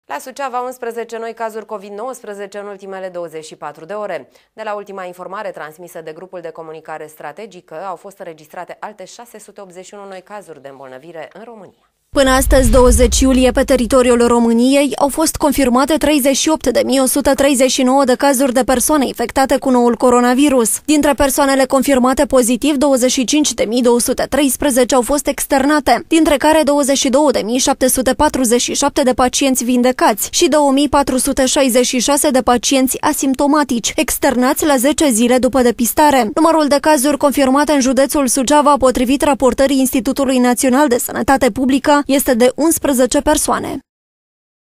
La Suceava, 11 noi cazuri COVID-19 în ultimele 24 de ore. De la ultima informare transmisă de grupul de comunicare strategică, au fost înregistrate alte 681 noi cazuri de îmbolnăvire în România. Până astăzi, 20 iulie, pe teritoriul României au fost confirmate 38.139 de cazuri de persoane infectate cu noul coronavirus. Dintre persoanele confirmate pozitiv, 25.213 au fost externate, dintre care 22.747 de pacienți vindecați și 2.466 de pacienți asimptomatici, externați la 10 zile după depistare. Numărul de cazuri confirmate în județul Suceava, potrivit raportării Institutului Național de Sănătate Publică, este de 11 persoane.